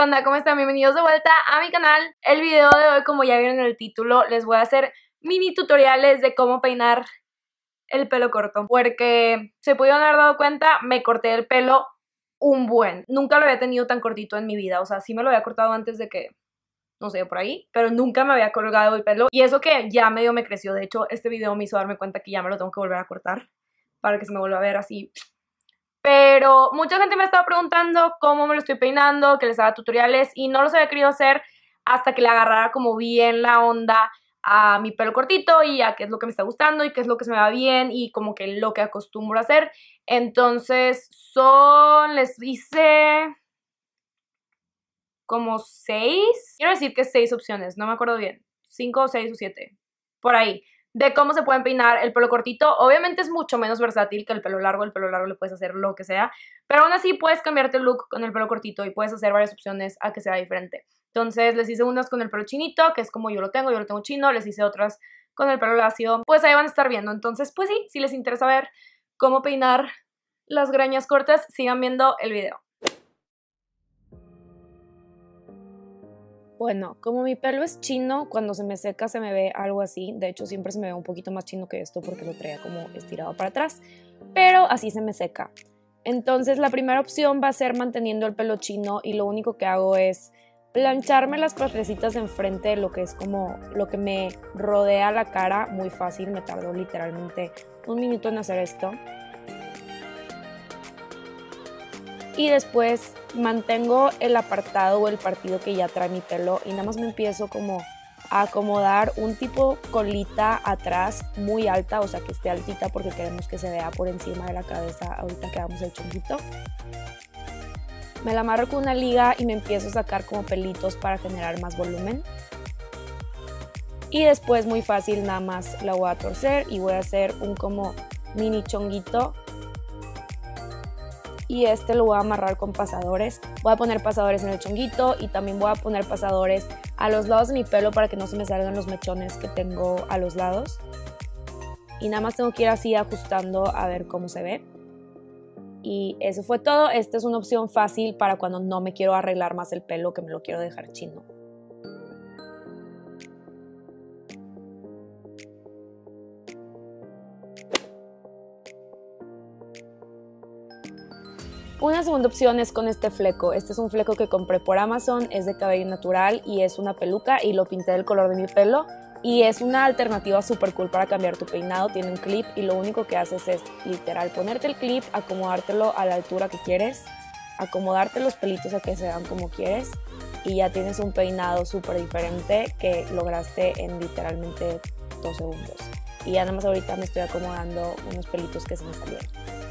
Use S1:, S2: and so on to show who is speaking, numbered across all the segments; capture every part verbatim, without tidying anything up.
S1: onda? ¿Cómo están? Bienvenidos de vuelta a mi canal. El video de hoy, como ya vieron en el título, les voy a hacer mini tutoriales de cómo peinar el pelo corto. Porque, se pudieron haber dado cuenta, me corté el pelo un buen. Nunca lo había tenido tan cortito en mi vida. O sea, sí me lo había cortado antes de que, no sé, por ahí, pero nunca me había colgado el pelo. Y eso que ya medio me creció. De hecho, este video me hizo darme cuenta que ya me lo tengo que volver a cortar para que se me vuelva a ver así. Pero mucha gente me estaba preguntando cómo me lo estoy peinando, que les haga tutoriales, y no los había querido hacer hasta que le agarrara como bien la onda a mi pelo cortito y a qué es lo que me está gustando y qué es lo que se me va bien y como que lo que acostumbro a hacer. Entonces son, les hice como seis, quiero decir que seis opciones, no me acuerdo bien, cinco o seis o siete, por ahí, de cómo se pueden peinar el pelo cortito. Obviamente es mucho menos versátil que el pelo largo. El pelo largo le puedes hacer lo que sea, pero aún así puedes cambiarte el look con el pelo cortito y puedes hacer varias opciones a que sea diferente. Entonces les hice unas con el pelo chinito, que es como yo lo tengo, yo lo tengo chino. Les hice otras con el pelo lacio, pues ahí van a estar viendo. Entonces pues sí, si les interesa ver cómo peinar las greñas cortas, sigan viendo el video. Bueno, como mi pelo es chino, cuando se me seca se me ve algo así. De hecho, siempre se me ve un poquito más chino que esto porque lo traía como estirado para atrás. Pero así se me seca. Entonces, la primera opción va a ser manteniendo el pelo chino. Y lo único que hago es plancharme las partecitas de enfrente, lo que es como lo que me rodea la cara. Muy fácil, me tardó literalmente un minuto en hacer esto. Y después mantengo el apartado o el partido que ya trae mi pelo y nada más me empiezo como a acomodar un tipo colita atrás muy alta, o sea que esté altita porque queremos que se vea por encima de la cabeza ahorita que hagamos el chonguito. Me la amarro con una liga y me empiezo a sacar como pelitos para generar más volumen. Y después muy fácil, nada más la voy a torcer y voy a hacer un como mini chonguito. Y este lo voy a amarrar con pasadores. Voy a poner pasadores en el chonguito y también voy a poner pasadores a los lados de mi pelo para que no se me salgan los mechones que tengo a los lados. Y nada más tengo que ir así ajustando a ver cómo se ve. Y eso fue todo. Esta es una opción fácil para cuando no me quiero arreglar más el pelo, que me lo quiero dejar chino. Una segunda opción es con este fleco. Este es un fleco que compré por Amazon, es de cabello natural y es una peluca y lo pinté del color de mi pelo. Y es una alternativa súper cool para cambiar tu peinado. Tiene un clip y lo único que haces es literal ponerte el clip, acomodártelo a la altura que quieres, acomodarte los pelitos a que se vean como quieres y ya tienes un peinado súper diferente que lograste en literalmente dos segundos. Y ya nada más ahorita me estoy acomodando unos pelitos que se me salieron.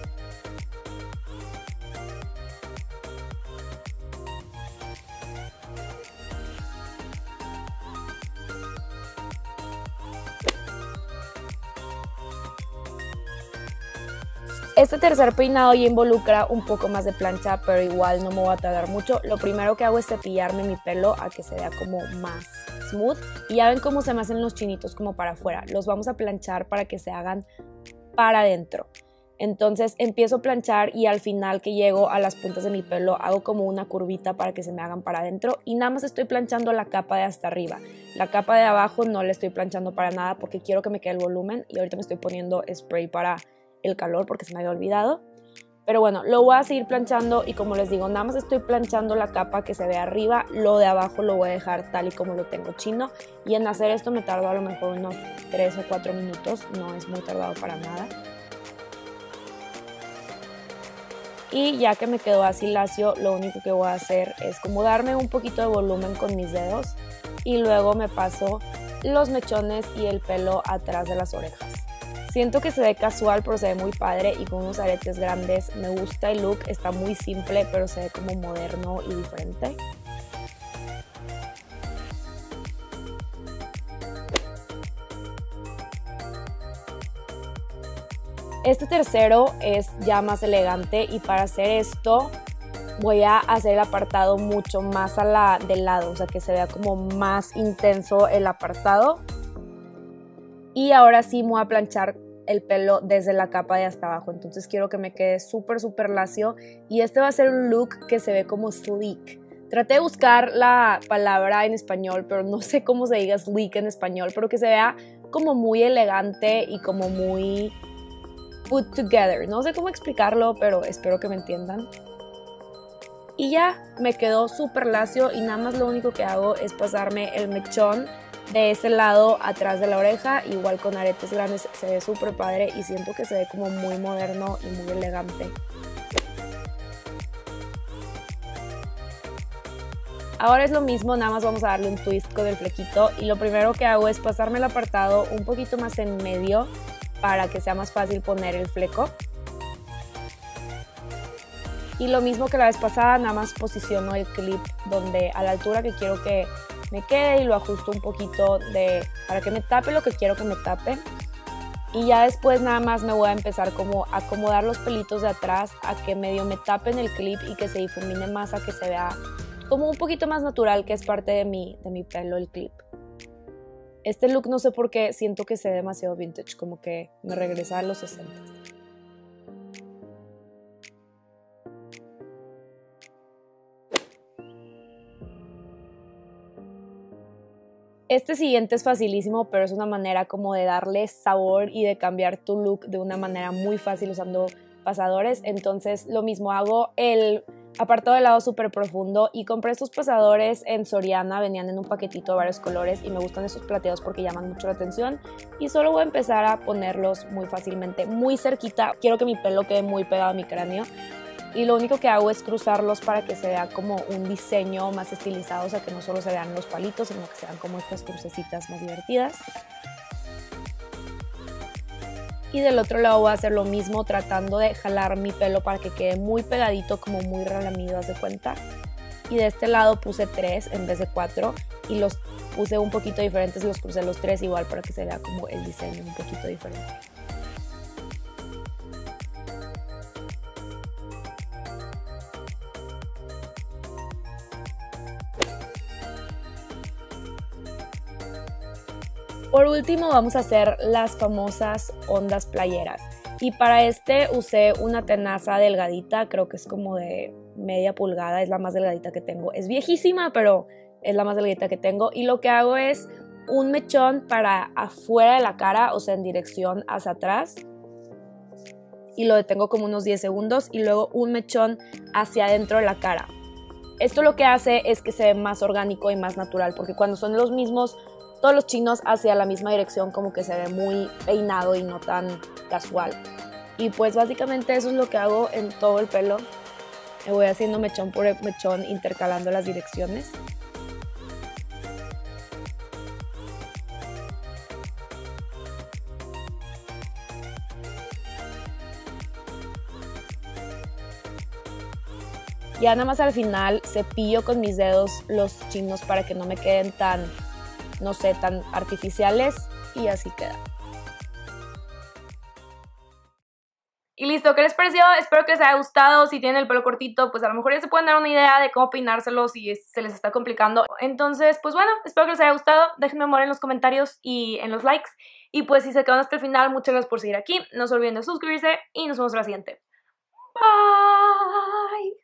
S1: Este tercer peinado ya involucra un poco más de plancha, pero igual no me voy a tardar mucho. Lo primero que hago es cepillarme mi pelo a que se vea como más smooth. Y ya ven cómo se me hacen los chinitos como para afuera. Los vamos a planchar para que se hagan para adentro. Entonces empiezo a planchar y al final que llego a las puntas de mi pelo hago como una curvita para que se me hagan para adentro. Y nada más estoy planchando la capa de hasta arriba. La capa de abajo no la estoy planchando para nada porque quiero que me quede el volumen. Y ahorita me estoy poniendo spray para el calor porque se me había olvidado, pero bueno, lo voy a seguir planchando y como les digo, nada más estoy planchando la capa que se ve arriba, lo de abajo lo voy a dejar tal y como lo tengo chino y en hacer esto me tardó a lo mejor unos tres o cuatro minutos, no es muy tardado para nada. Y ya que me quedó así lacio, lo único que voy a hacer es como darme un poquito de volumen con mis dedos y luego me paso los mechones y el pelo atrás de las orejas. Siento que se ve casual, pero se ve muy padre y con unos aretes grandes. Me gusta el look, está muy simple, pero se ve como moderno y diferente. Este tercero es ya más elegante y para hacer esto voy a hacer el apartado mucho más a la del lado, o sea que se vea como más intenso el apartado. Y ahora sí me voy a planchar el pelo desde la capa de hasta abajo, entonces quiero que me quede súper súper lacio y este va a ser un look que se ve como sleek, Traté de buscar la palabra en español, pero no sé cómo se diga sleek en español, pero que se vea como muy elegante y como muy put together. No sé cómo explicarlo, pero espero que me entiendan. Y ya, me quedó súper lacio y nada más lo único que hago es pasarme el mechón de ese lado atrás de la oreja, igual con aretes grandes, se ve súper padre y siento que se ve como muy moderno y muy elegante. Ahora es lo mismo, nada más vamos a darle un twist con el flequito y lo primero que hago es pasarme el apartado un poquito más en medio para que sea más fácil poner el fleco. Y lo mismo que la vez pasada, nada más posiciono el clip donde a la altura que quiero que me quede y lo ajusto un poquito de, para que me tape lo que quiero que me tape. Y ya después nada más me voy a empezar como a acomodar los pelitos de atrás a que medio me tapen el clip y que se difumine más, a que se vea como un poquito más natural, que es parte de mi, de mi pelo el clip. Este look no sé por qué siento que se ve demasiado vintage, como que me regresa a los sesenta. Este siguiente es facilísimo, pero es una manera como de darle sabor y de cambiar tu look de una manera muy fácil usando pasadores. Entonces lo mismo, hago el apartado de lado súper profundo y compré estos pasadores en Soriana, venían en un paquetito de varios colores y me gustan esos plateados porque llaman mucho la atención y solo voy a empezar a ponerlos muy fácilmente, muy cerquita. Quiero que mi pelo quede muy pegado a mi cráneo y lo único que hago es cruzarlos para que se vea como un diseño más estilizado, o sea que no solo se vean los palitos, sino que sean como estas crucecitas más divertidas. Y del otro lado voy a hacer lo mismo, tratando de jalar mi pelo para que quede muy pegadito, como muy relamido, haz de cuenta. Y de este lado puse tres en vez de cuatro y los puse un poquito diferentes, los crucé los tres igual para que se vea como el diseño un poquito diferente. Por último vamos a hacer las famosas ondas playeras y para este usé una tenaza delgadita, creo que es como de media pulgada, es la más delgadita que tengo, es viejísima pero es la más delgadita que tengo y lo que hago es un mechón para afuera de la cara, o sea en dirección hacia atrás y lo detengo como unos diez segundos y luego un mechón hacia adentro de la cara. Esto lo que hace es que se ve más orgánico y más natural porque cuando son los mismos todos los chinos hacia la misma dirección como que se ve muy peinado y no tan casual. Y pues básicamente eso es lo que hago en todo el pelo. Me voy haciendo mechón por mechón, intercalando las direcciones. Ya nada más al final cepillo con mis dedos los chinos para que no me queden tan, no sé, tan artificiales y así queda. Y listo, ¿qué les pareció? Espero que les haya gustado. Si tienen el pelo cortito, pues a lo mejor ya se pueden dar una idea de cómo peinárselo si se les está complicando. Entonces, pues bueno, espero que les haya gustado. Déjenme amor en los comentarios y en los likes. Y pues si se quedan hasta el final, muchas gracias por seguir aquí. No se olviden de suscribirse y nos vemos en la siguiente. Bye.